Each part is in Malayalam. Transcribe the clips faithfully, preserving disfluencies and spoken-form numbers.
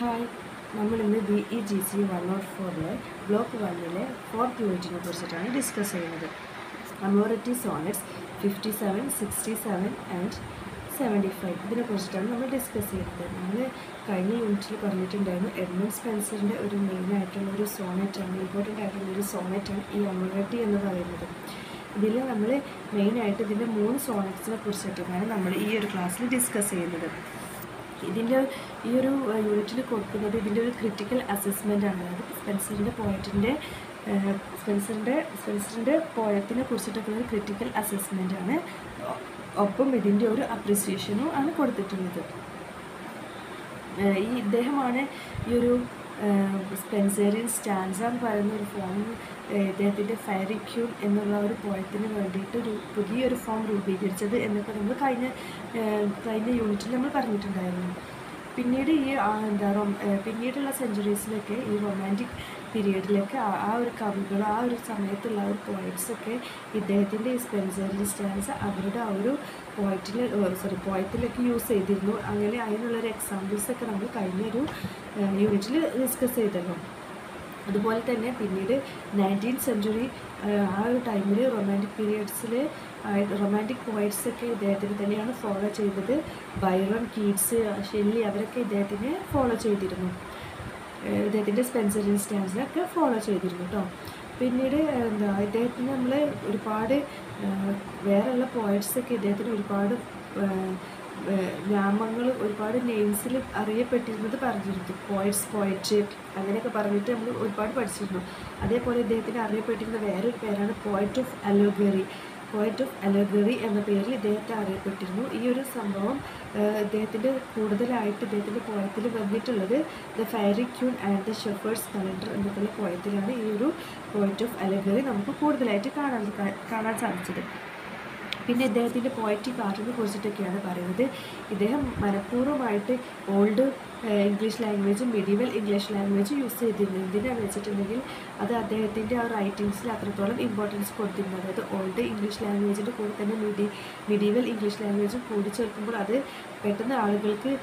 ഹായ്, നമ്മളിന്ന് B E G C one nought ഫോറിലെ ബ്ലോക്ക് വണ്ണിലെ ഫോർത്ത് യൂണിറ്റിനെ കുറിച്ചിട്ടാണ് ഡിസ്കസ് ചെയ്യുന്നത്. Amoretti sonnets fifty seven sixty seven and seventy five ഇതിനെ കുറിച്ചിട്ടാണ് നമ്മൾ ഡിസ്കസ് ചെയ്യുന്നത്. നമ്മൾ കഴിഞ്ഞ യൂണിറ്റിൽ പറഞ്ഞിട്ടുണ്ടായിരുന്നു എഡ്മണ്ട് സ്പെൻസറിൻ്റെ ഒരു മെയിനായിട്ടുള്ള ഒരു സോണറ്റാണ്, ഇമ്പോർട്ടൻ്റ് ആയിട്ടുള്ള ഒരു സോണറ്റാണ് ഈ അമോറിറ്റി എന്ന് പറയുന്നത്. ഇതിൽ നമ്മൾ മെയിനായിട്ട് ഇതിൻ്റെ മൂന്ന് സോണറ്റ്സിനെ കുറിച്ചിട്ടാണ് നമ്മൾ ഈ ഒരു ക്ലാസ്സിൽ ഡിസ്കസ് ചെയ്യുന്നത്. ഇതിൻ്റെ ഈ ഒരു യൂണിറ്റിൽ കൊടുക്കുന്നത് ഇതിൻ്റെ ഒരു ക്രിട്ടിക്കൽ അസസ്മെൻ്റ് ആണ്. അതായത് സ്പെൻസറിൻ്റെ പോയറ്റിൻ്റെ സ്പെൻസറിൻ്റെ സ്പെൻസറിൻ്റെ പോയത്തിനെ കുറിച്ചിട്ടൊക്കെ ഒരു ക്രിട്ടിക്കൽ അസസ്മെൻ്റ് ആണ്. ഒപ്പം ഇതിൻ്റെ ഒരു അപ്രിസിയേഷനും ആണ് കൊടുത്തിട്ടുള്ളത്. ഈ ഇദ്ദേഹമാണ് ഈ ഒരു സ്പെൻസേറിയൻ സ്റ്റാൻസ എന്ന് പറയുന്ന ഒരു ഫോം ഇദ്ദേഹത്തിൻ്റെ ഫെയറി ക്യൂൻ എന്നുള്ള ഒരു പോയത്തിന് വേണ്ടിയിട്ട് ഒരു പുതിയൊരു ഫോം രൂപീകരിച്ചത് എന്നൊക്കെ നമ്മൾ കഴിഞ്ഞ കഴിഞ്ഞ യൂണിറ്റിൽ നമ്മൾ പറഞ്ഞിട്ടുണ്ടായിരുന്നു. പിന്നീട് ഈ എന്താ റൊ പിന്നീടുള്ള സെഞ്ച്വറീസിലൊക്കെ ഈ റൊമാൻറ്റിക് പീരീഡിലൊക്കെ ആ ഒരു കവികൾ ആ ഒരു സമയത്തുള്ള ആ ഒരു പോയറ്റ്സൊക്കെ ഇദ്ദേഹത്തിൻ്റെ ഈ സ്പെൻസേറിയൻ സ്റ്റാൻസ അവരുടെ ആ ഒരു പോയറ്റിൽ സോറി പോയറ്റിലൊക്കെ യൂസ് ചെയ്തിരുന്നു. അങ്ങനെ അതിനുള്ളൊരു എക്സാമ്പിൾസൊക്കെ നമ്മൾ കഴിഞ്ഞൊരു യൂണിറ്റിൽ ഡിസ്കസ് ചെയ്തല്ലോ. അതുപോലെ തന്നെ പിന്നീട് നയൻറ്റീൻത് സെഞ്ച്വറി ആ ഒരു ടൈമിൽ റൊമാൻറ്റിക് പീരിയഡ്സിൽ റൊമാൻറ്റിക് പോയറ്റ്സൊക്കെ ഇദ്ദേഹത്തിന് തന്നെയാണ് ഫോളോ ചെയ്തത്. ബൈറൺ, കീറ്റ്സ്, ഷെല്ലി അവരൊക്കെ ഇദ്ദേഹത്തിനെ ഫോളോ ചെയ്തിരുന്നു. ഇദ്ദേഹത്തിൻ്റെ സ്പെൻസറിയൻ സ്റ്റാൻസൊക്കെ ഫോളോ ചെയ്തിരുന്നു കേട്ടോ. പിന്നീട് എന്താ ഇദ്ദേഹത്തിന് നമ്മൾ ഒരുപാട് വേറെയുള്ള പോയറ്റ്സൊക്കെ ഇദ്ദേഹത്തിന് ഒരുപാട് നാമങ്ങൾ ഒരുപാട് നെയിംസിൽ അറിയപ്പെട്ടിരുന്നത് പറഞ്ഞിരുന്നു. പോയറ്റ്സ്, പോയറ്റ് അങ്ങനെയൊക്കെ പറഞ്ഞിട്ട് നമ്മൾ ഒരുപാട് പഠിച്ചിരുന്നു. അതേപോലെ ഇദ്ദേഹത്തിന് അറിയപ്പെട്ടിരുന്ന വേറൊരു പേരാണ് poet of allegory. Poet of allegory എന്ന പേരിൽ ഇദ്ദേഹത്തെ അറിയപ്പെട്ടിരുന്നു. ഈ ഒരു സംഭവം ഇദ്ദേഹത്തിൻ്റെ കൂടുതലായിട്ട് ഇദ്ദേഹത്തിൻ്റെ പോയത്തിൽ വന്നിട്ടുള്ളത് the Faerie Queene and the Shepherd's Calendar എന്നൊക്കെയുള്ള പോയത്തിലാണ് ഈ ഒരു പോയറ്റ് ഓഫ് അലോഗറി നമുക്ക് കൂടുതലായിട്ട് കാണാൻ കാണാൻ സാധിച്ചത്. പിന്നെ ഇദ്ദേഹത്തിൻ്റെ പോയറ്റിക് ആർട്ടിനെ കുറിച്ചിട്ടൊക്കെയാണ് പറയുന്നത്. ഇദ്ദേഹം മനഃപൂർവ്വമായിട്ട് ഓൾഡ് ഇംഗ്ലീഷ് ലാംഗ്വേജും മിഡീവൽ ഇംഗ്ലീഷ് ലാംഗ്വേജും യൂസ് ചെയ്തിരുന്നു. എന്തിനാണെന്ന് വെച്ചിട്ടുണ്ടെങ്കിൽ അത് അദ്ദേഹത്തിൻ്റെ ആ റൈറ്റിങ്സിൽ അത്രത്തോളം ഇമ്പോർട്ടൻസ് കൊടുത്തിരുന്നു. അതായത് ഓൾഡ് ഇംഗ്ലീഷ് ലാംഗ്വേജിൻ്റെ കൂടെ തന്നെ മിഡി മിഡീവൽ ഇംഗ്ലീഷ് ലാംഗ്വേജും കൂടി ചേർക്കുമ്പോൾ അത് പെട്ടെന്ന് ആളുകൾക്ക്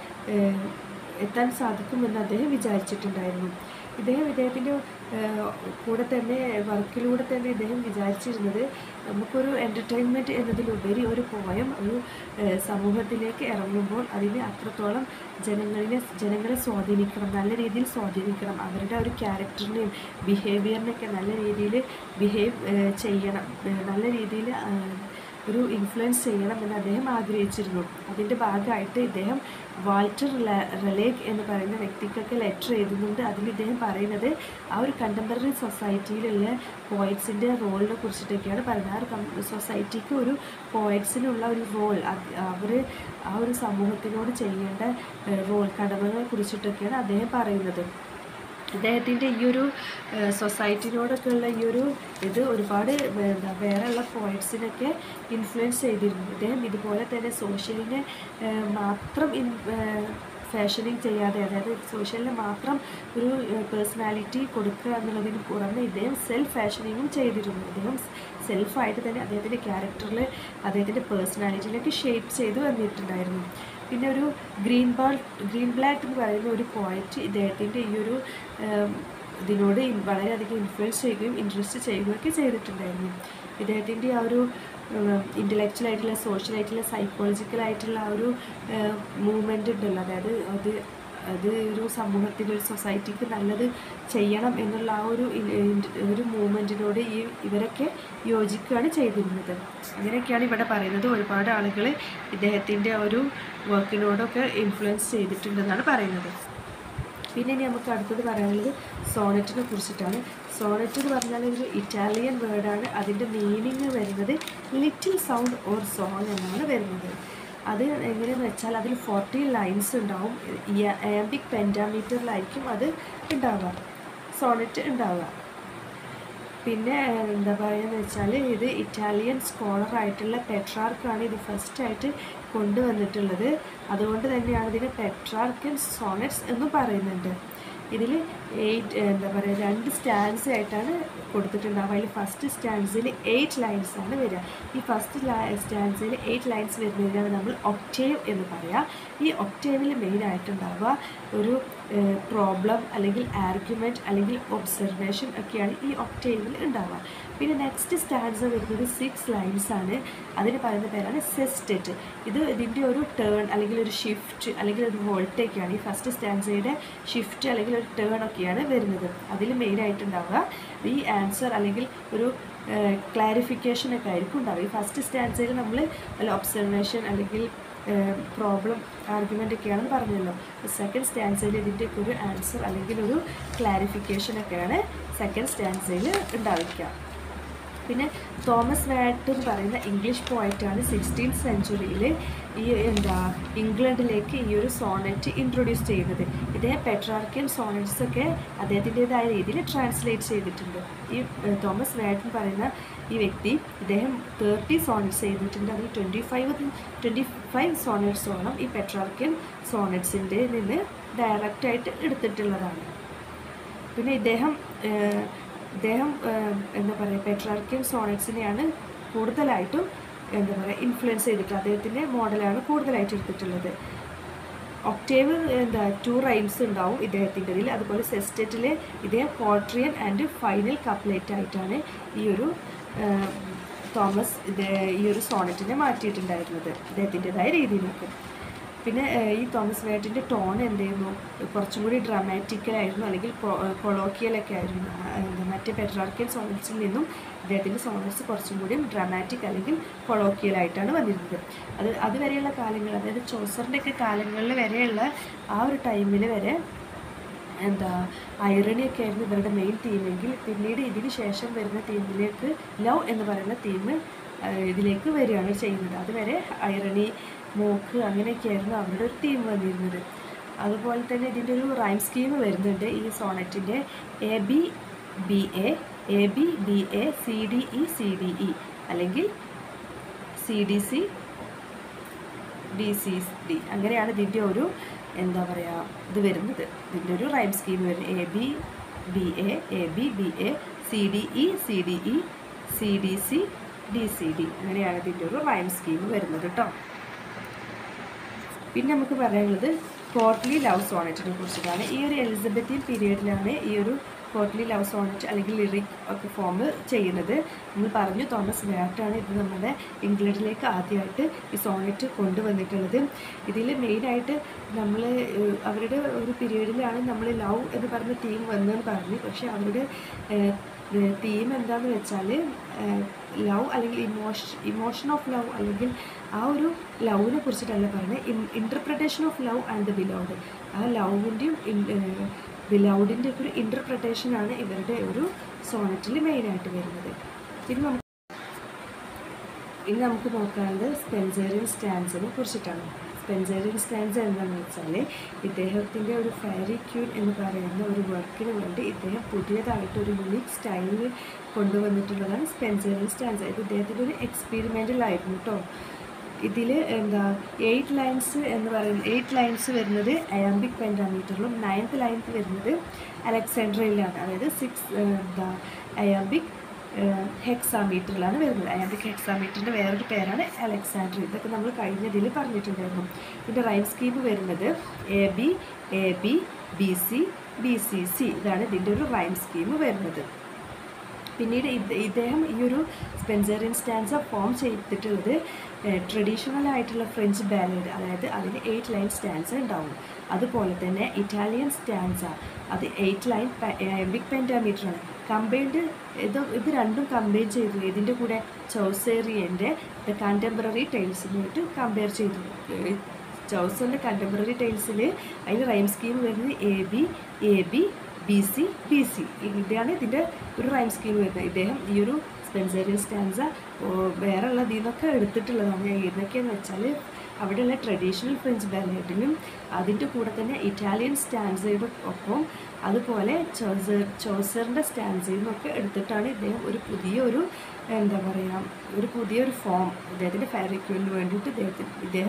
എത്താൻ സാധിക്കുമെന്ന് അദ്ദേഹം വിചാരിച്ചിട്ടുണ്ടായിരുന്നു. ഇദ്ദേഹം ഇദ്ദേഹത്തിൻ്റെ കൂടെ തന്നെ വർക്കിലൂടെ തന്നെ ഇദ്ദേഹം വിചാരിച്ചിരുന്നത് നമുക്കൊരു എൻ്റർടൈൻമെൻറ്റ് എന്നതിലുപരി ഒരു പോയം ഒരു സമൂഹത്തിലേക്ക് ഇറങ്ങുമ്പോൾ അതിനെ അത്രത്തോളം ജനങ്ങളിലെ ജനങ്ങളെ സ്വാധീനിക്കണം, നല്ല രീതിയിൽ സ്വാധീനിക്കണം, അവരുടെ ഒരു ക്യാരക്ടറിനെയും ബിഹേവിയറിനെയൊക്കെ നല്ല രീതിയിൽ ബിഹേവ് ചെയ്യണം, നല്ല രീതിയിൽ ഒരു ഇൻഫ്ലുവൻസ് ചെയ്യണം എന്ന് അദ്ദേഹം ആഗ്രഹിച്ചിരുന്നു. അതിൻ്റെ ഭാഗമായിട്ട് ഇദ്ദേഹം വാൾട്ടർ റലേഗ് എന്ന് പറയുന്ന വ്യക്തിക്കൊക്കെ ലെറ്റർ എഴുതുന്നുണ്ട്. അതിൽ ഇദ്ദേഹം പറയുന്നത് ആ ഒരു കണ്ടംപററി സൊസൈറ്റിയിലുള്ള പോയറ്റ്സിൻ്റെ റോളിനെ കുറിച്ചിട്ടൊക്കെയാണ് പറയുന്നത്. ആ ഒരു സൊസൈറ്റിക്ക് ഒരു പോയറ്റ്സിനുള്ള ഒരു റോൾ, അവർ ആ ഒരു സമൂഹത്തിനോട് ചെയ്യേണ്ട റോൾ, കടമകളെ കുറിച്ചിട്ടൊക്കെയാണ് അദ്ദേഹം പറയുന്നത്. ഇദ്ദേഹത്തിൻ്റെ ഈ ഒരു സൊസൈറ്റിനോടൊക്കെ ഉള്ള ഈ ഒരു ഇത് ഒരുപാട് എന്താ വേറെയുള്ള പോയറ്റ്സിനൊക്കെ ഇൻഫ്ലുവൻസ് ചെയ്തിരുന്നു. ഇദ്ദേഹം ഇതുപോലെ തന്നെ സോഷ്യലിനെ മാത്രം ഇൻ ഫാഷനിങ് ചെയ്യാതെ, അതായത് സോഷ്യലിന് മാത്രം ഒരു പേഴ്സണാലിറ്റി കൊടുക്കുക എന്നുള്ളതിന് പുറമെ ഇദ്ദേഹം സെൽഫ് ഫാഷനിങ്ങും ചെയ്തിരുന്നു. ഇദ്ദേഹം സെൽഫായിട്ട് തന്നെ അദ്ദേഹത്തിൻ്റെ ക്യാരക്ടറിൽ അദ്ദേഹത്തിൻ്റെ പേഴ്സണാലിറ്റിയിലേക്ക് ഷേപ്പ് ചെയ്ത് വന്നിട്ടുണ്ടായിരുന്നു. പിന്നെ ഒരു ഗ്രീൻ ബാൾ ഗ്രീൻ ബ്ലാക്ക് എന്ന് പറയുന്ന ഒരു പോയറ്റ് ഇദ്ദേഹത്തിൻ്റെ ഈ ഒരു ഇതിനോട് വളരെയധികം ഇൻഫ്ലുവൻസ് ചെയ്യുകയും ഇൻട്രസ്റ്റ് ചെയ്യുകയൊക്കെ ചെയ്തിട്ടുണ്ടായിരുന്നു. ഇദ്ദേഹത്തിൻ്റെ ആ ഒരു ഇൻ്റലക്ച്വലായിട്ടുള്ള, സോഷ്യലായിട്ടുള്ള, സൈക്കോളജിക്കലായിട്ടുള്ള ആ ഒരു മൂവ്മെൻ്റ് ഉണ്ടല്ലോ, അതായത് അത് അത് ഒരു സമൂഹത്തിന്, ഒരു സൊസൈറ്റിക്ക് നല്ലത് ചെയ്യണം എന്നുള്ള ആ ഒരു ഒരു മൂവ്മെൻറ്റിനോട് ഈ ഇവരൊക്കെ യോജിക്കുകയാണ് ചെയ്തിരുന്നത്. അങ്ങനെയൊക്കെയാണ് ഇവിടെ പറയുന്നത്. ഒരുപാട് ആളുകൾ ഇദ്ദേഹത്തിൻ്റെ ഒരു വർക്കിനോടൊക്കെ ഇൻഫ്ലുവൻസ് ചെയ്തിട്ടുണ്ടെന്നാണ് പറയുന്നത്. പിന്നെ ഇനി നമുക്ക് അടുത്തത് പറയാനുള്ളത് സോണറ്റിനെ കുറിച്ചിട്ടാണ്. സോണറ്റ് എന്ന് പറഞ്ഞാൽ ഒരു ഇറ്റാലിയൻ വേർഡാണ്. അതിൻ്റെ മീനിങ് വരുന്നത് ലിറ്റിൽ സൗണ്ട് ഓർ സോങ് എന്നാണ് വരുന്നത്. അത് എങ്ങനെയെന്ന് വെച്ചാൽ അതിൽ ഫോർട്ടി ലൈൻസ് ഉണ്ടാവും. ആംബിക് പെൻറ്റാമീറ്ററിലായിരിക്കും അത് ഉണ്ടാവുക, സോണറ്റ് ഉണ്ടാവുക. പിന്നെ എന്താ പറയുകയെന്ന് വെച്ചാൽ ഇത് ഇറ്റാലിയൻ സ്കോളറായിട്ടുള്ള പെട്രാർക്കാണ് ഇത് ഫസ്റ്റായിട്ട് കൊണ്ടുവന്നിട്ടുള്ളത്. അതുകൊണ്ട് തന്നെയാണ് ഇതിനെ പെട്രാർക്കൻ സോണറ്റ്സ് എന്ന് പറയുന്നുണ്ട്. ഇതിൽ എയ്റ്റ് എന്താ പറയുക രണ്ട് സ്റ്റാൻസ് ആയിട്ടാണ് കൊടുത്തിട്ടുണ്ടാവുക. അതിൽ ഫസ്റ്റ് സ്റ്റാൻസിൽ എയ്റ്റ് ലൈൻസ് ആണ് വരിക. ഈ ഫസ്റ്റ് സ്റ്റാൻസിൽ എയ്റ്റ് ലൈൻസ് വരുന്നതിനാണ് നമ്മൾ ഒക്ടേവ് എന്ന് പറയുക. ഈ ഒക്ടേവിൽ മെയിനായിട്ടുണ്ടാവുക ഒരു പ്രോബ്ലം അല്ലെങ്കിൽ ആർഗ്യുമെൻറ്റ് അല്ലെങ്കിൽ ഒബ്സർവേഷൻ ഒക്കെയാണ് ഈ ഒക്ടേവിൽ ഉണ്ടാവുക. പിന്നെ നെക്സ്റ്റ് സ്റ്റാൻസ് വരുന്നത് സിക്സ് ലൈൻസ് ആണ്. അതിന് പറയുന്ന പേരാണ് സെസ്റ്റെറ്റ്. ഇത് ഇതിൻ്റെ ഒരു ടേൺ അല്ലെങ്കിൽ ഒരു ഷിഫ്റ്റ് അല്ലെങ്കിൽ ഒരു വോൾട്ടേക്കാണ്. ഈ ഫസ്റ്റ് സ്റ്റാൻസയുടെ ഷിഫ്റ്റ് അല്ലെങ്കിൽ ഒരു ടേൺ ഒക്കെയാണ് വരുന്നത്. അതിൽ മെയിനായിട്ടുണ്ടാവുക ഈ ആൻസർ അല്ലെങ്കിൽ ഒരു ക്ലാരിഫിക്കേഷൻ ഒക്കെ ആയിരിക്കും ഉണ്ടാവുക. ഈ ഫസ്റ്റ് സ്റ്റാൻസയിൽ നമ്മൾ അല്ല ഒബ്സർവേഷൻ അല്ലെങ്കിൽ പ്രോബ്ലം ആർഗ്യുമെൻ്റ് ഒക്കെയാണെന്ന് പറഞ്ഞല്ലോ. സെക്കൻഡ് സ്റ്റാൻസയിൽ ഇതിൻ്റെയൊക്കെ ഒരു ആൻസർ അല്ലെങ്കിൽ ഒരു ക്ലാരിഫിക്കേഷൻ ഒക്കെയാണ് സെക്കൻഡ് സ്റ്റാൻസയിൽ ഉണ്ടായിരിക്കുക. പിന്നെ തോമസ് വാറ്റ് എന്ന് പറയുന്ന ഇംഗ്ലീഷ് പോയറ്റാണ് സിക്സ്റ്റീൻത് സെഞ്ച്വറിയിൽ ഈ എന്താ ഇംഗ്ലണ്ടിലേക്ക് ഈ ഒരു സോണറ്റ് ഇൻട്രൊഡ്യൂസ് ചെയ്യുന്നത്. ഇദ്ദേഹം പെട്രാർക്കിയൻ സോണറ്റ്സ് ഒക്കെ അദ്ദേഹത്തിൻ്റെതായ രീതിയിൽ ട്രാൻസ്ലേറ്റ് ചെയ്തിട്ടുണ്ട്. ഈ തോമസ് വാറ്റ് എന്ന് പറയുന്ന ഈ വ്യക്തി ഇദ്ദേഹം തേർട്ടി സോണറ്റ്സ് ചെയ്തിട്ടുണ്ട്. അതിൽ ട്വൻറ്റി ഫൈവ് ട്വൻറ്റി ഫൈവ് സോണറ്റ്സോളം ഈ പെട്രാർക്കിയൻ സോണറ്റ്സിൻ്റെ നിന്ന് ഡയറക്റ്റായിട്ട് എടുത്തിട്ടുള്ളതാണ്. പിന്നെ ഇദ്ദേഹം ഇദ്ദേഹം എന്താ പറയുക പെട്രാർക്കിയൻ സോണറ്റ്സിനെയാണ് കൂടുതലായിട്ടും എന്താ പറയുക ഇൻഫ്ലുവൻസ് ചെയ്തിട്ടുള്ളത്. അദ്ദേഹത്തിൻ്റെ മോഡലാണ് കൂടുതലായിട്ട് എടുത്തിട്ടുള്ളത്. ഒക്ടേവ് എന്താ ടു റൈംസ് ഉണ്ടാവും ഇദ്ദേഹത്തിൻ്റെതിൽ. അതുപോലെ സെസ്റ്ററ്റിൽ ഇദ്ദേഹം ക്വാട്രിയൻ ആൻഡ് ഫൈനൽ കപ്ലേറ്റ് ആയിട്ടാണ് ഈ ഒരു തോമസ് ഇത് ഈ ഒരു സോണറ്റിനെ മാറ്റിയിട്ടുണ്ടായിരുന്നത് ഇദ്ദേഹത്തിൻ്റെതായ രീതിയിലേക്ക്. പിന്നെ ഈ തോമസ് വാറ്റിൻ്റെ ടോൺ എന്തായിരുന്നു കുറച്ചും കൂടി ഡ്രാമാറ്റിക്കലായിരുന്നു അല്ലെങ്കിൽ കൊളോക്കിയലൊക്കെ ആയിരുന്നു. എന്താ മറ്റേ പെട്രാർക്കിയൻ സോണറ്റ്സിൽ നിന്നും ഇദ്ദേഹത്തിൻ്റെ സോണറ്റ്സ് കുറച്ചും കൂടി ഡ്രാമാറ്റിക് അല്ലെങ്കിൽ കൊളോക്കിയലായിട്ടാണ് വന്നിരുന്നത്. അത് അതുവരെയുള്ള കാലങ്ങൾ അതായത് ചോസറിൻ്റെയൊക്കെ കാലങ്ങളിൽ വരെയുള്ള ആ ഒരു ടൈമിൽ വരെ എന്താ ഐറണിയൊക്കെ ആയിരുന്നു ഇവരുടെ മെയിൻ തീമെങ്കിൽ പിന്നീട് ഇതിന് ശേഷം വരുന്ന തീമിലേക്ക് ലവ് എന്ന് പറയുന്ന തീം ഇതിലേക്ക് വരികയാണ് ചെയ്യുന്നത്. അതുവരെ ഐറണി മോക്ക് അങ്ങനെയൊക്കെയായിരുന്നു അവരുടെ ഒരു തീം വന്നിരുന്നത്. അതുപോലെ തന്നെ ഇതിൻ്റെ ഒരു റൈം സ്കീം വരുന്നുണ്ട് ഈ സോണറ്റിൻ്റെ. A B B A A B B A C D E C D E അല്ലെങ്കിൽ C D C D C D അങ്ങനെയാണ് ഇതിൻ്റെ ഒരു എന്താ പറയുക ഇത് വരുന്നത്. ഇതിൻ്റെ ഒരു റൈം സ്കീം വരുന്നത് A B B A A B B A C D E C D E C D C D C D അങ്ങനെയാണ് ഇതിൻ്റെ ഒരു റൈം സ്കീം വരുന്നത് കേട്ടോ. പിന്നെ നമുക്ക് പറയാനുള്ളത് കോർട്ട്ലി ലവ് സോണറ്റിനെ കുറിച്ചിട്ടാണ്. ഈ ഒരു എലിസബത്തിയൻ പീരീഡിലാണ് ഈ ഒരു കോർട്ട്ലി ലവ് സോണറ്റ് അല്ലെങ്കിൽ ലിറിക് ഒക്കെ ഫോം ചെയ്യുന്നത്. നമ്മൾ പറഞ്ഞു തോമസ് വാറ്റാണ് ഇത് നമ്മുടെ ഇംഗ്ലണ്ടിലേക്ക് ആദ്യമായിട്ട് ഈ സോണറ്റ് കൊണ്ടുവന്നിട്ടുള്ളത്. ഇതിൽ മെയിനായിട്ട് നമ്മൾ അവരുടെ ഒരു പീരീഡിലാണ് നമ്മൾ ലവ് എന്ന് പറഞ്ഞ തീം വന്നതെന്ന് പറഞ്ഞു. പക്ഷേ അവരുടെ തീം എന്താണെന്ന് വെച്ചാൽ ലവ് അല്ലെങ്കിൽ ഇമോഷൻ ഇമോഷൻ ഓഫ് ലവ് അല്ലെങ്കിൽ ആ ഒരു ലവിനെ കുറിച്ചിട്ടല്ല പറയുന്നത്. Interpretation of love and the beloved. ആ ലവിൻ്റെയും ബിലൗഡിൻ്റെ ഒരു ഇൻ്റർപ്രിട്ടേഷനാണ് ഇവരുടെ ഒരു സോണറ്റിൽ മെയിനായിട്ട് വരുന്നത്. ഇനി നമുക്ക് ഇനി നമുക്ക് നോക്കാനുള്ളത് സ്പെൻസറിയൻ സ്റ്റാൻസിനെ കുറിച്ചിട്ടാണ്. സ്പെൻസറിയൻ സ്റ്റാൻസ് എന്താണെന്ന് വെച്ചാൽ ഇദ്ദേഹത്തിൻ്റെ ഒരു ഫെയറി ക്യൂൻ എന്ന് പറയുന്ന ഒരു വർക്കിന് വേണ്ടി ഇദ്ദേഹം പുതിയതായിട്ട് ഒരു യുണീക്ക് സ്റ്റൈലിൽ കൊണ്ടുവന്നിട്ടുള്ളതാണ് സ്പെൻസറിയൻ സ്റ്റാൻസ്. ഇത് ഇദ്ദേഹത്തിൻ്റെ ഒരു എക്സ്പെരിമെൻ്റലായിരുന്നു കേട്ടോ. ഇതിൽ എന്താ എയ്റ്റ് ലൈൻസ് എന്ന് പറയുന്നത് എയ്റ്റ് ലൈൻസ് വരുന്നത് അയാംബിക് പെൻറ്റാമീറ്ററിലും നയൻത്ത് ലൈൻത്ത് വരുന്നത് അലക്സാൻഡ്രിയയിലാണ്. അതായത് സിക്സ് എന്താ അയാംബിക് ഹെക്സാമീറ്ററിലാണ് വരുന്നത്. അയാംബിക് ഹെക്സാമീറ്ററിൻ്റെ വേറൊരു പേരാണ് അലക്സാൻഡ്രി. ഇതൊക്കെ നമ്മൾ കഴിഞ്ഞതിൽ പറഞ്ഞിട്ടുണ്ടായിരുന്നു. ഇതിൻ്റെ റൈം സ്കീം വരുന്നത് A B A B B C B C C ഇതാണ് ഇതിൻ്റെ ഒരു റൈം സ്കീം വരുന്നത്. പിന്നീട് ഇത് ഇദ്ദേഹം ഈ ഒരു സ്പെൻസറിയൻ സ്റ്റാൻസ ഫോം ചെയ്തിട്ടുള്ളത് ട്രഡീഷണൽ ആയിട്ടുള്ള ഫ്രഞ്ച് ബാലഡ്, അതായത് അതിന് എയ്റ്റ് ലൈൻ സ്റ്റാൻസ ഉണ്ടാവും. അതുപോലെ തന്നെ ഇറ്റാലിയൻ സ്റ്റാൻസ അത് എയ്റ്റ് ലൈൻ അയാംബിക് പെൻറ്റാമീറ്ററാണ്. കമ്പൈൻഡ് ഇത് ഇത് രണ്ടും കമ്പൈൻ ചെയ്തു ഇതിൻ്റെ കൂടെ ചൗസേറിയൻ്റെ ദ കണ്ടംപററി ടൈൽസിനായിട്ട് കമ്പയർ ചെയ്തു. ചൗസറിൻ്റെ കണ്ടംപററി ടൈൽസിൽ അതിന് റൈം സ്കീം വരുന്നത് A B A B B C B C ഇതാണ് ഇതിൻ്റെ ഒരു റൈം സ്കീം വരുന്നത്. ഇദ്ദേഹം ഈ ഒരു സ്പെൻസറിയൻ സ്റ്റാൻസ വേറെ ഉള്ള ഇതിൽ നിന്നൊക്കെ എടുത്തിട്ടുള്ളതാണ്. ഏതൊക്കെയെന്ന് വെച്ചാൽ അവിടെയുള്ള ട്രഡീഷണൽ ഫ്രഞ്ച് ബാലഡിനും അതിൻ്റെ കൂടെ തന്നെ ഇറ്റാലിയൻ സ്റ്റാൻസയുടെ ഒപ്പം അതുപോലെ ചോസർ ചോസറിൻ്റെ സ്റ്റാൻസയിൽ നിന്നൊക്കെ എടുത്തിട്ടാണ് ഇദ്ദേഹം ഒരു പുതിയൊരു എന്താ പറയുക ഒരു പുതിയൊരു ഫോം ഇദ്ദേഹത്തിൻ്റെ ഫെയറി ക്യൂനിന് വേണ്ടിയിട്ട് ഇദ്ദേഹത്തിന് ഇദ്ദേഹം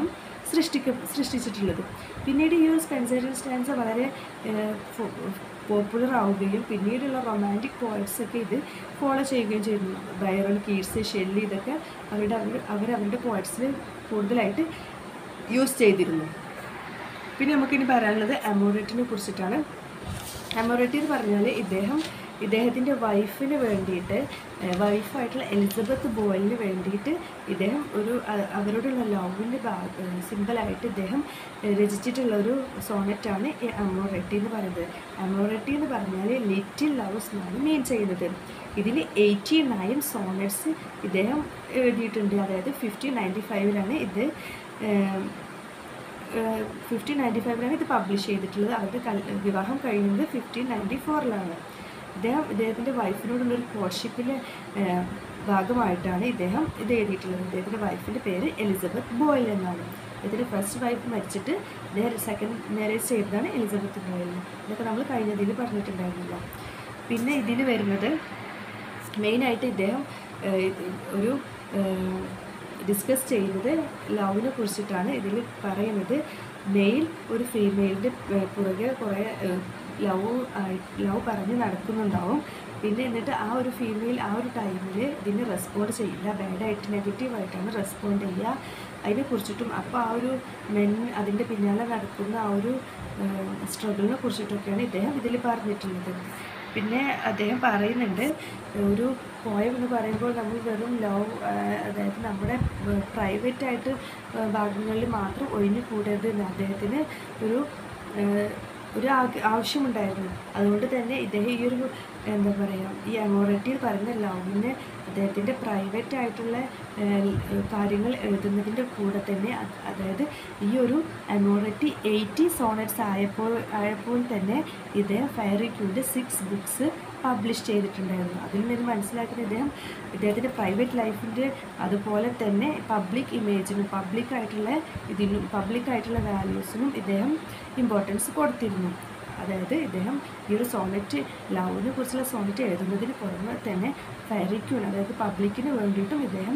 സൃഷ്ടിക്ക സൃഷ്ടിച്ചിട്ടുള്ളത്. പിന്നീട് ഈ ഒരു സ്പെൻസേറിയൻ സ്റ്റാൻസ വളരെ പോപ്പുലർ ആവുകയും പിന്നീടുള്ള റൊമാൻറ്റിക് പോയറ്റ്സൊക്കെ ഇത് ഫോളോ ചെയ്യുകയും ചെയ്യുന്നു. ബൈറൺ, കീറ്റ്സ്, ഷെല്ലി ഇതൊക്കെ അവരുടെ അവർ അവരവരുടെ പോയറ്റ്സിൽ കൂടുതലായിട്ട് യൂസ് ചെയ്തിരുന്നു. പിന്നെ നമുക്കിനി പറയാനുള്ളത് അമോറെറ്റിനെ കുറിച്ചിട്ടാണ്. അമോറെറ്റി എന്ന് പറഞ്ഞാൽ ഇദ്ദേഹം ഇദ്ദേഹത്തിൻ്റെ വൈഫിന് വേണ്ടിയിട്ട് വൈഫായിട്ടുള്ള എലിസബത്ത് ബോയിലിന് വേണ്ടിയിട്ട് ഇദ്ദേഹം ഒരു അവരോടുള്ള ലവിൻ്റെ സിമ്പിളായിട്ട് ഇദ്ദേഹം രചിച്ചിട്ടുള്ളൊരു സോണറ്റാണ് ഈ അമോറെറ്റി എന്ന് പറയുന്നത്. അമോറെറ്റി എന്ന് പറഞ്ഞാൽ ലിറ്റിൽ ലവ്സ് എന്നാണ് മീൻ ചെയ്യുന്നത്. ഇതിൽ എയ്റ്റി നയൻ സോണറ്റ്സ് ഇദ്ദേഹം എഴുതിയിട്ടുണ്ട്. അതായത് ഫിഫ്റ്റീൻ നയൻറ്റി ഫൈവിലാണ് ഇത് ഫിഫ്റ്റീൻ നയൻറ്റി ഫൈവിലാണ് ഇത് പബ്ലിഷ് ചെയ്തിട്ടുള്ളത്. അവരുടെ കൽ വിവാഹം കഴിയുന്നത് ഫിഫ്റ്റീൻ നയൻറ്റി ഫോറിലാണ്. ഇദ്ദേഹം ഇദ്ദേഹത്തിൻ്റെ വൈഫിനോടുള്ളൊരു കോർഷിപ്പിലെ ഭാഗമായിട്ടാണ് ഇദ്ദേഹം ഇത് എഴുതിയിട്ടുള്ളത്. ഇദ്ദേഹത്തിൻ്റെ വൈഫിൻ്റെ പേര് എലിസബത്ത് ബോയിൽ എന്നാണ്. ഇതിൻ്റെ ഫസ്റ്റ് വൈഫ് മരിച്ചിട്ട് ഇദ്ദേഹം സെക്കൻഡ് മാരേജ് ചെയ്തതാണ് എലിസബത്ത് ബോയിൽ. ഇതൊക്കെ നമ്മൾ കഴിഞ്ഞതിൽ പറഞ്ഞിട്ടുണ്ടായിരുന്നില്ല. പിന്നെ ഇതിൽ വരുന്നത് മെയിനായിട്ട് ഇദ്ദേഹം ഒരു ഡിസ്കസ് ചെയ്യുന്നത് ലവിനെ കുറിച്ചിട്ടാണ്. ഇതിൽ പറയുന്നത് മെയിൽ ഒരു ഫീമെയിലിൻ്റെ പുറകെ കുറേ ലവ് ലവ് പറഞ്ഞ് നടക്കുന്നുണ്ടാവും. പിന്നെ എന്നിട്ട് ആ ഒരു ഫീമെയിൽ ആ ഒരു ടൈമിൽ ഇതിന് റെസ്പോണ്ട് ചെയ്യില്ല, ബാഡായിട്ട് നെഗറ്റീവായിട്ടാണ് റെസ്പോണ്ട് ചെയ്യുക. അതിനെക്കുറിച്ചിട്ടും അപ്പോൾ ആ ഒരു മെൻ അതിൻ്റെ പിന്നാലെ നടക്കുന്ന ആ ഒരു സ്ട്രഗിളിനെ കുറിച്ചിട്ടൊക്കെയാണ് ഇദ്ദേഹം ഇതിൽ പറഞ്ഞിട്ടുള്ളത്. പിന്നെ അദ്ദേഹം പറയുന്നുണ്ട് ഒരു പോയം എന്ന് പറയുമ്പോൾ നമ്മൾ വെറും ലവ് അതായത് നമ്മുടെ പ്രൈവറ്റായിട്ട് ഭാഗങ്ങളിൽ മാത്രം ഒഴിഞ്ഞു കൂടരുത് എന്ന് അദ്ദേഹത്തിന് ഒരു ഒരു ആവശ്യമുണ്ടായിരുന്നു. അതുകൊണ്ട് തന്നെ ഇദ്ദേഹം ഈ ഒരു എന്താ പറയുക ഈ അമോറെറ്റിയിൽ പറയുന്ന ലവിനെ അദ്ദേഹത്തിൻ്റെ പ്രൈവറ്റ് ആയിട്ടുള്ള കാര്യങ്ങൾ എഴുതുന്നതിൻ്റെ കൂടെ തന്നെ അതായത് ഈ ഒരു അമോറെറ്റി എയ്റ്റി സോണറ്റ്സ് ആയപ്പോൾ ആയപ്പോൾ തന്നെ ഇദ്ദേഹം ഫയറി ക്യൂവിൻ്റെ സിക്സ് ബുക്സ് പബ്ലിഷ് ചെയ്തിട്ടുണ്ടായിരുന്നു. അതിൽ നിന്ന് മനസ്സിലാക്കുന്നത് ഇദ്ദേഹം ഇദ്ദേഹത്തിൻ്റെ പ്രൈവറ്റ് ലൈഫിൻ്റെ അതുപോലെ തന്നെ പബ്ലിക് ഇമേജിനും പബ്ലിക്കായിട്ടുള്ള ഇതിനും പബ്ലിക്കായിട്ടുള്ള വാല്യൂസിനും ഇദ്ദേഹം ഇമ്പോർട്ടൻസ് കൊടുത്തിരുന്നു. അതായത് ഇദ്ദേഹം ഈ ഒരു സോണറ്റ് ലവിനെ കുറിച്ചുള്ള സോണറ്റ് എഴുതുന്നതിന് പുറമെ തന്നെ ഫയറിക്യൂൺ അതായത് പബ്ലിക്കിന് വേണ്ടിയിട്ടും ഇദ്ദേഹം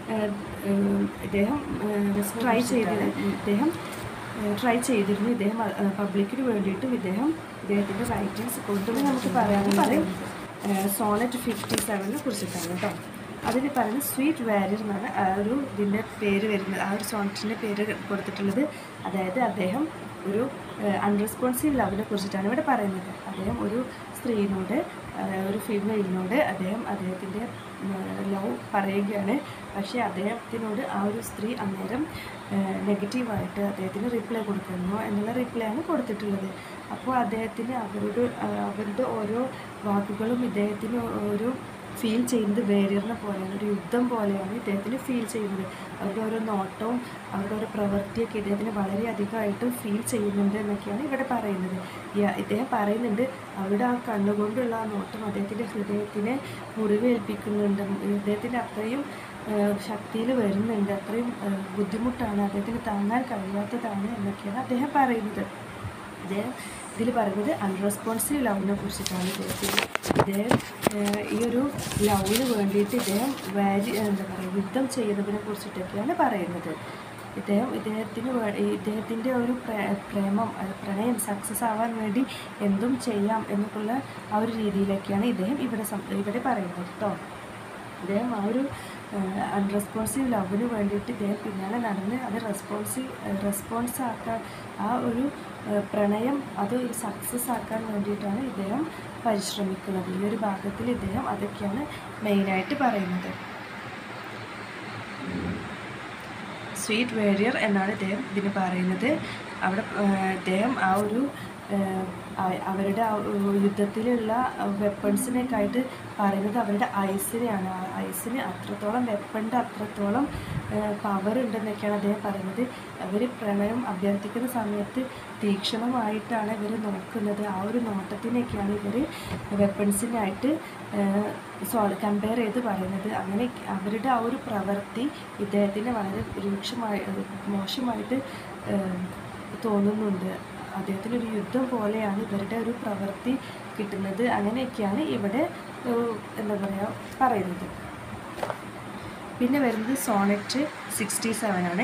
ഇദ്ദേഹം ട്രൈ ചെയ്തിരുന്നു ഇദ്ദേഹം ട്രൈ ചെയ്തിരുന്നു ഇദ്ദേഹം പബ്ലിക്കിന് വേണ്ടിയിട്ടും ഇദ്ദേഹം ഇദ്ദേഹത്തിൻ്റെ റൈറ്റിങ്സ് കൊണ്ടുപോയി നമുക്ക് പറയാമെന്ന് പറയുന്നത്. സോണറ്റ് ഫിഫ്റ്റി സെവനെ കുറിച്ചിട്ടാണ് കേട്ടോ. അതിന് പറയുന്നത് സ്വീറ്റ് വാരിയർ എന്നാണ് ആ ഒരു ഇതിൻ്റെ പേര് വരുന്നത്, ആ ഒരു സോണറ്റിൻ്റെ പേര് കൊടുത്തിട്ടുള്ളത്. അതായത് അദ്ദേഹം ഒരു അൺറെസ്പോൺസീവ് ലവിനെ കുറിച്ചിട്ടാണ് ഇവിടെ പറയുന്നത്. അദ്ദേഹം ഒരു സ്ത്രീനോട് ഒരു ഫീമെയിലിനോട് അദ്ദേഹം അദ്ദേഹത്തിൻ്റെ ലവ് പറയുകയാണ്. പക്ഷേ അദ്ദേഹത്തിനോട് ആ ഒരു സ്ത്രീ അന്നേരം നെഗറ്റീവായിട്ട് അദ്ദേഹത്തിന് റിപ്ലൈ കൊടുക്കുന്നു എന്നുള്ള റിപ്ലൈ ആണ് കൊടുത്തിട്ടുള്ളത്. അപ്പോൾ അദ്ദേഹത്തിന് അവരോട് അവരുടെ ഓരോ വാക്കുകളും ഇദ്ദേഹത്തിന് ഒരു ഫീൽ ചെയ്യുന്നത് വേരിയറിനെ പോലെയാണ്, ഒരു യുദ്ധം പോലെയാണ് ഇദ്ദേഹത്തിന് ഫീൽ ചെയ്യുന്നത്. അവരുടെ ഓരോ നോട്ടവും അവരുടെ ഓരോ പ്രവൃത്തിയൊക്കെ ഇദ്ദേഹത്തിന് വളരെയധികമായിട്ടും ഫീൽ ചെയ്യുന്നുണ്ട് എന്നൊക്കെയാണ് ഇവിടെ പറയുന്നത്. ഇദ്ദേഹം പറയുന്നുണ്ട് അവരുടെ ആ കണ്ണുകൊണ്ടുള്ള ആ നോട്ടം അദ്ദേഹത്തിൻ്റെ ഹൃദയത്തിനെ മുറിവേൽപ്പിക്കുന്നുണ്ട്, ഇദ്ദേഹത്തിൻ്റെ അത്രയും ശക്തിയിൽ വരുന്നുണ്ട്, അത്രയും ബുദ്ധിമുട്ടാണ്, അദ്ദേഹത്തിന് താങ്ങാൻ കഴിയാത്തതാണ് എന്നൊക്കെയാണ് അദ്ദേഹം പറയുന്നത്. ഇദ്ദേഹം ഇതിൽ പറയുന്നത് അൺറെസ്പോൺസീവ് ലവിനെ കുറിച്ചിട്ടാണ്. ഇദ്ദേഹത്തിന് ഇദ്ദേഹം ഈ ഒരു ലവിന് വേണ്ടിയിട്ട് ഇദ്ദേഹം വാരി എന്താ പറയുക യുദ്ധം ചെയ്യുന്നതിനെ കുറിച്ചിട്ടൊക്കെയാണ് പറയുന്നത്. ഇദ്ദേഹം ഇദ്ദേഹത്തിന് ഇദ്ദേഹത്തിൻ്റെ ഒരു പ്രേമം പ്രണയം സക്സസ് ആവാൻ വേണ്ടി എന്തും ചെയ്യാം എന്നൊക്കെയുള്ള ആ ഒരു രീതിയിലൊക്കെയാണ് ഇദ്ദേഹം ഇവിടെ ഇവിടെ പറയുന്നത് കേട്ടോ. ഇദ്ദേഹം ആ ഒരു അൺറെസ്പോൺസീവ് ലവിന് വേണ്ടിയിട്ട് ഇദ്ദേഹം പിന്നാലെ നടന്ന് അത് റെസ്പോൺസീവ് റെസ്പോൺസ് ആക്കാൻ ആ ഒരു പ്രണയം അത് സക്സസ് ആക്കാൻ വേണ്ടിയിട്ടാണ് ഇദ്ദേഹം പരിശ്രമിക്കുന്നത്. ഈ ഒരു ഭാഗത്തിൽ ഇദ്ദേഹം അതൊക്കെയാണ് മെയിനായിട്ട് പറയുന്നത്. സ്വീറ്റ് വേരിയർ എന്നാണ് ഇദ്ദേഹം ഇതിന് പറയുന്നത്. അവിടെ ഇദ്ദേഹം ആ ഒരു അവരുടെ യുദ്ധത്തിലുള്ള വെപ്പൺസിനൊക്കെ ആയിട്ട് പറയുന്നത് അവരുടെ ഐസിനെയാണ്. ഐസിന് അത്രത്തോളം വെപ്പണിൻ്റെ അത്രത്തോളം പവർ ഉണ്ടെന്നൊക്കെയാണ് അദ്ദേഹം പറയുന്നത്. അവർ പ്രണയം അഭ്യർത്ഥിക്കുന്ന സമയത്ത് തീക്ഷണമായിട്ടാണ് ഇവർ നോക്കുന്നത്. ആ ഒരു നോട്ടത്തിനൊക്കെയാണ് ഇവർ വെപ്പൺസിനായിട്ട് സോ കമ്പയർ ചെയ്ത് പറയുന്നത്. അങ്ങനെ അവരുടെ ആ ഒരു പ്രവൃത്തി ഇദ്ദേഹത്തിന് വളരെ രൂക്ഷമായി മോശമായിട്ട് തോന്നുന്നുണ്ട്. അദ്ദേഹത്തിനൊരു യുദ്ധം പോലെയാണ് ഇവരുടെ ഒരു പ്രവൃത്തി കിട്ടുന്നത്. അങ്ങനെയൊക്കെയാണ് ഇവിടെ എന്താ പറയുക പറയുന്നത്. പിന്നെ വരുന്നത് സോണറ്റ് സിക്സ്റ്റി സെവൻ ആണ്.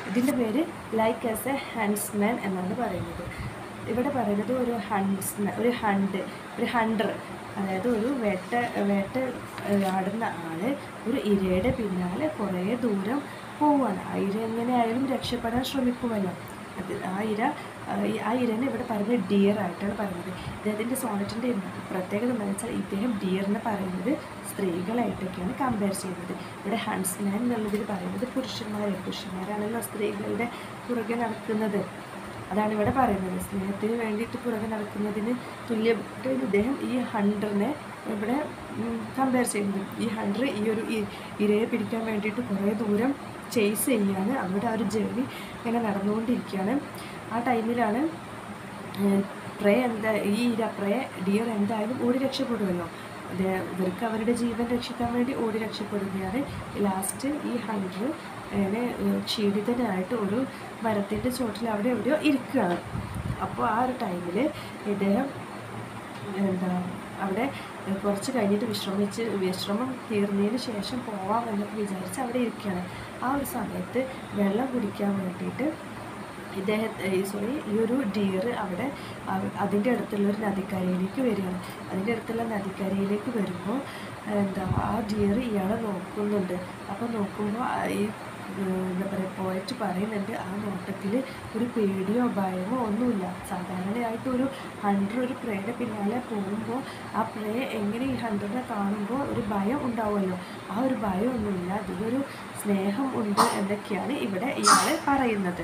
ഇതിൻ്റെ പേര് ലൈക്ക് ആസ് എ ഹൺസ്മാൻ എന്നാണ് പറയുന്നത്. ഇവിടെ പറയുന്നത് ഒരു ഹൺസ്മാൻ, ഒരു ഹണ്ട്, ഒരു ഹണ്ടർ, അതായത് ഒരു വേട്ട വേട്ട ആടുന്ന ആൾ ഒരു ഇരയുടെ പിന്നാലെ കുറേ ദൂരം പോവുകയാണ്. ആ ഇര എങ്ങനെയായാലും രക്ഷപ്പെടാൻ ശ്രമിക്കുമല്ലോ. അത് ആ ഇര ആ ഇരനെ ഇവിടെ പറയുന്നത് ഡിയർ ആയിട്ടാണ് പറയുന്നത്. ഇദ്ദേഹത്തിൻ്റെ സോണറ്റിൻ്റെ പ്രത്യേകത എന്താണെന്ന് വെച്ചാൽ ഇദ്ദേഹം ഡിയറിനെ പറയുന്നത് സ്ത്രീകളായിട്ടൊക്കെയാണ് കമ്പയർ ചെയ്യുന്നത്. ഇവിടെ ഹൺസ്മാൻ എന്നുള്ളതിൽ പറയുന്നത് പുരുഷന്മാരെ പുരുഷന്മാരാണല്ലോ സ്ത്രീകളുടെ പുറകെ നടക്കുന്നത്. അതാണ് ഇവിടെ പറയുന്നത്. സ്നേഹത്തിന് വേണ്ടിയിട്ട് പുറകെ നടക്കുന്നതിന് തുല്യമായിട്ട് ഇദ്ദേഹം ഈ ഹണ്ടറിനെ ഇവിടെ കമ്പയർ ചെയ്യുന്നത്. ഈ ഹണ്ടർ ഈ ഒരു ഇരയെ പിടിക്കാൻ വേണ്ടിയിട്ട് കുറേ ദൂരം ചേസ് ചെയ്യുകയാണ്. അവിടെ ആ ഒരു ജേർണി ഇങ്ങനെ നടന്നുകൊണ്ടിരിക്കുകയാണ്. ആ ടൈമിലാണ് പ്രേ എന്താ ഈ ഇര പ്രേ ഡിയർ എന്തായാലും ഓടി രക്ഷപ്പെടുമല്ലോ. ഇവർക്ക് അവരുടെ ജീവൻ രക്ഷിക്കാൻ വേണ്ടി ഓടി രക്ഷപ്പെടുകയാണ്. ലാസ്റ്റ് ഈ ഹണ്ടർ അങ്ങനെ ക്ഷീണിതനായിട്ട് ഒരു മരത്തിൻ്റെ ചോട്ടിൽ അവിടെ എവിടെയോ ഇരിക്കുകയാണ്. അപ്പോൾ ആ ഒരു ടൈമിൽ ഇദ്ദേഹം എന്താ അവിടെ കുറച്ച് കഴിഞ്ഞിട്ട് വിശ്രമിച്ച് വിശ്രമം തീർന്നതിന് ശേഷം പോവാം എന്നൊക്കെ വിചാരിച്ച് അവിടെ ഇരിക്കുകയാണ്. ആ ഒരു സമയത്ത് വെള്ളം കുടിക്കാൻ വേണ്ടിയിട്ട് ഇദ്ദേഹത്തെ സോറി ഈ ഒരു ഡിയർ അവിടെ അതിൻ്റെ അടുത്തുള്ളൊരു നദിക്കരയിലേക്ക് വരികയാണ്. അതിൻ്റെ അടുത്തുള്ള നദിക്കരയിലേക്ക് വരുമ്പോൾ എന്താ ആ ഡിയർ ഇയാളെ നോക്കുന്നുണ്ട്. അപ്പോൾ നോക്കുമ്പോൾ ഈ എന്താ പറയുക പോയിട്ട് പറയുന്നുണ്ട് ആ നോട്ടത്തിൽ ഒരു പേടിയോ ഭയമോ ഒന്നുമില്ല. സാധാരണയായിട്ട് ഒരു ഹണ്ടർ ഒരു പ്രേയുടെ പിന്നാലെ പോകുമ്പോൾ ആ പ്രേ എങ്ങനെ ഈ ഹണ്ടറിനെ കാണുമ്പോൾ ഒരു ഭയം ഉണ്ടാവുമല്ലോ, ആ ഒരു ഭയമൊന്നുമില്ല, ഇതിലൊരു സ്നേഹം ഉണ്ട് എന്നൊക്കെയാണ് ഇവിടെ ഇയാൾ പറയുന്നത്.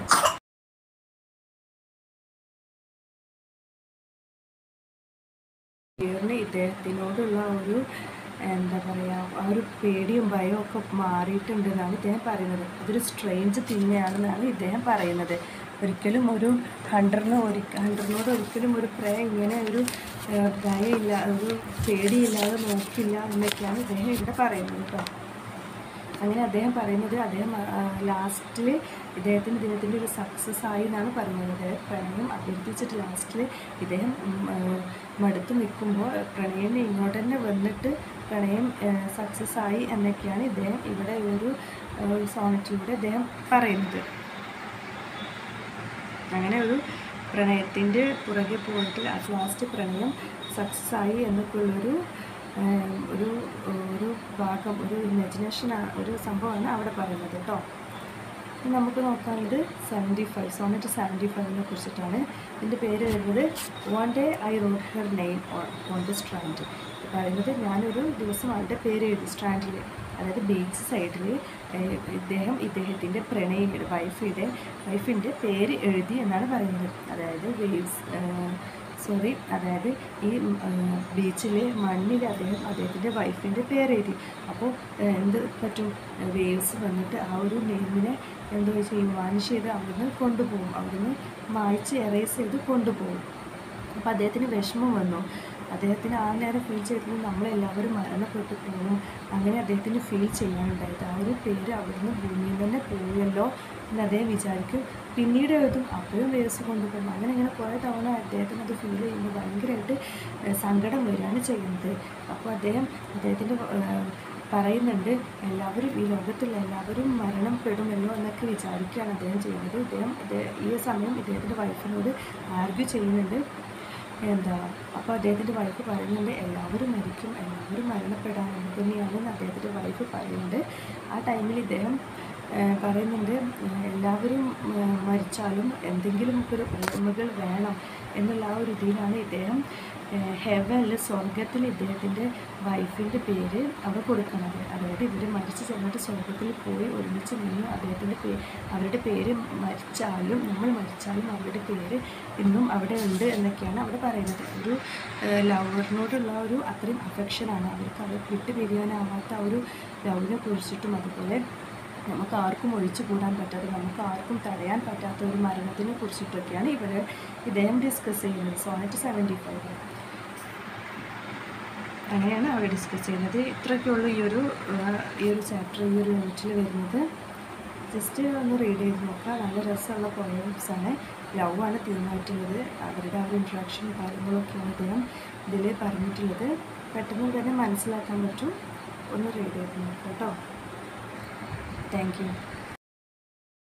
ഡിയറിന് ഇദ്ദേഹത്തിനോടുള്ള ഒരു എന്താ പറയുക ആ ഒരു പേടിയും ഭയവും ഒക്കെ മാറിയിട്ടുണ്ടെന്നാണ് ഇദ്ദേഹം പറയുന്നത്. അതൊരു സ്ട്രേഞ്ച് തിങ്ങയാണെന്നാണ് ഇദ്ദേഹം പറയുന്നത്. ഒരിക്കലും ഒരു ഹണ്ടറിന് ഒരു ഹണ്ടറിനോട് ഒരിക്കലും ഒരു പ്രേ ഇങ്ങനെ ഒരു ഭയമില്ല, ഒരു പേടിയില്ലാതെ നോക്കില്ല എന്നൊക്കെയാണ് ഇദ്ദേഹം ഇവിടെ പറയുന്നത് കേട്ടോ. അങ്ങനെ അദ്ദേഹം പറയുന്നത് അദ്ദേഹം ലാസ്റ്റിൽ ഇദ്ദേഹത്തിന് ഇദ്ദേഹത്തിൻ്റെ ഒരു സക്സസ് ആയി എന്നാണ് പറയുന്നത്. അദ്ദേഹം പ്രണയം അഭ്യർത്ഥിച്ചിട്ട് ലാസ്റ്റിൽ ഇദ്ദേഹം മടുത്ത് നിൽക്കുമ്പോൾ പ്രണയം ഇങ്ങോട്ട് തന്നെ വന്നിട്ട് പ്രണയം സക്സസ് ആയി എന്നൊക്കെയാണ് ഇദ്ദേഹം ഇവിടെ ഒരു സോണറ്റിലൂടെ അദ്ദേഹം പറയുന്നത്. അങ്ങനെ ഒരു പ്രണയത്തിൻ്റെ പുറകെ പോയിട്ട് അറ്റ് ലാസ്റ്റ് പ്രണയം സക്സസ് ആയി എന്നൊക്കെയുള്ളൊരു ഒരു ഒരു ഭാഗം ഒരു ഇമാജിനേഷനാണ്, ഒരു സംഭവമാണ് അവിടെ പറയുന്നത് കേട്ടോ. നമുക്ക് നോക്കാനുള്ളത് സെവൻറ്റി ഫൈവ് സോണറ്റ് സെവൻറ്റി ഫൈവിനെ കുറിച്ചിട്ടാണ്. ഇതിൻ്റെ പേര് വരുന്നത് one day I wrote her name on the strand. പറയുന്നത് ഞാനൊരു ദിവസം അവരുടെ പേര് എഴുതി സ്ട്രാൻഡിൽ, അതായത് ബീച്ച് സൈഡിൽ ഇദ്ദേഹം ഇദ്ദേഹത്തിൻ്റെ പ്രണയിയുടെ വൈഫിൻ്റെ വൈഫിൻ്റെ പേര് എഴുതി എന്നാണ് പറയുന്നത്. അതായത് വേവ്സ് സോറി അതായത് ഈ ബീച്ചിൽ മണ്ണിൽ അദ്ദേഹം അദ്ദേഹത്തിൻ്റെ വൈഫിൻ്റെ പേര് എഴുതി. അപ്പോൾ എന്ത് പറ്റും, വേവ്സ് വന്നിട്ട് ആ ഒരു നെയിമിനെ എന്തോ ചെയ്യും, വാനിഷ് ചെയ്ത് അവിടുന്ന് കൊണ്ടുപോകും, അവിടുന്ന് മായ്ച്ച് എറേസ് ചെയ്ത് കൊണ്ടുപോകും. അപ്പോൾ അദ്ദേഹത്തിന് വിഷമം വന്നു. അദ്ദേഹത്തിന് ആ നേരം ഫീൽ ചെയ്തത് നമ്മളെല്ലാവരും മരണപ്പെട്ടു പോകും, അങ്ങനെ അദ്ദേഹത്തിന് ഫീൽ ചെയ്യാനുണ്ടായത്. ആ ഒരു പേര് അവിടുന്ന് ഭൂമിയിൽ തന്നെ പോവുമല്ലോ എന്ന് അദ്ദേഹം വിചാരിക്കും. പിന്നീട് എഴുതും, അപ്പോഴും വേവ്സ് കൊണ്ടുപോകും. അങ്ങനെ ഇങ്ങനെ കുറേ തവണ അദ്ദേഹത്തിന് അത് ഫീൽ ചെയ്യുമ്പോൾ ഭയങ്കരമായിട്ട് സങ്കടം വരികയാണ് ചെയ്യുന്നത്. അപ്പോൾ അദ്ദേഹം അദ്ദേഹത്തിൻ്റെ പറയുന്നുണ്ട് എല്ലാവരും ഈ ലോകത്തുള്ള എല്ലാവരും മരണപ്പെടുമല്ലോ എന്നൊക്കെ വിചാരിക്കുകയാണ് അദ്ദേഹം ചെയ്യുന്നത്. ഇദ്ദേഹം ഈ സമയം ഇദ്ദേഹത്തിൻ്റെ വൈഫിനോട് ആർഗ്യൂ ചെയ്യുന്നുണ്ട്. എന്താ അപ്പോൾ അദ്ദേഹത്തിൻ്റെ വൈഫ് പറയുന്നുണ്ട് എല്ലാവരും മരിക്കും, എല്ലാവരും മരണപ്പെടാൻ തന്നെയാണെന്ന് അദ്ദേഹത്തിൻ്റെ വൈഫ് പറയുന്നുണ്ട്. ആ ടൈമിൽ ഇദ്ദേഹം പറയുന്നുണ്ട് എല്ലാവരും മരിച്ചാലും എന്തെങ്കിലും ഒരു ഓർമ്മകൾ വേണം എന്നുള്ള ആ ഒരു ഇതിലാണ് ഇദ്ദേഹം ഹെവനിൽ സ്വർഗത്തിൽ ഇദ്ദേഹത്തിൻ്റെ വൈഫിൻ്റെ പേര് അവിടെ കൊടുക്കുന്നത്. അതായത് ഇവർ മരിച്ച് ചെന്നിട്ട് സ്വർഗത്തിൽ പോയി ഒരുമിച്ച് നിന്ന് അദ്ദേഹത്തിൻ്റെ പേ അവരുടെ പേര് മരിച്ചാലും നമ്മൾ മരിച്ചാലും അവരുടെ പേര് ഇന്നും അവിടെ ഉണ്ട് എന്നൊക്കെയാണ് അവിടെ പറയുന്നത്. ഒരു ലവറിനോടുള്ള ഒരു അത്രയും അഫെക്ഷനാണ് അവർക്ക്, അവർ വിട്ടു പിരിയാനാവാത്ത ആ ഒരു ലവിനെ കുറിച്ചിട്ടും അതുപോലെ നമുക്ക് ആർക്കും ഒഴിച്ചു കൂടാൻ പറ്റാത്ത, നമുക്ക് ആർക്കും തടയാൻ പറ്റാത്ത ഒരു മരണത്തിനെ കുറിച്ചിട്ടൊക്കെയാണ് ഇവിടെ ഇദ്ദേഹം ഡിസ്കസ് ചെയ്യുന്നത് സോണറ്റ് സെവൻറ്റി ഫൈവ്. അങ്ങനെയാണ് അവിടെ ഡിസ്കസ് ചെയ്യുന്നത്. ഇത്രയൊക്കെയുള്ളൂ ഈ ഒരു ഈ ഒരു ചാപ്റ്റർ ഈ ഒരു യൂണിറ്റിൽ വരുന്നത്. ജസ്റ്റ് ഒന്ന് റീഡ് ചെയ്ത് നോക്കുക. നല്ല രസമുള്ള പോയംസാണ്. ലവ് ആണ് തീമായിട്ടുള്ളത്. അവരുടെ ആ ഒരു ഇൻട്രാക്ഷൻ കാര്യങ്ങളൊക്കെയാണ് അദ്ദേഹം ഇതിൽ പറഞ്ഞിട്ടുള്ളത്. പെട്ടെന്ന് തന്നെ മനസ്സിലാക്കാൻ പറ്റും. ഒന്ന് റീഡ് ചെയ്ത് നോക്കുക കേട്ടോ. Thank you.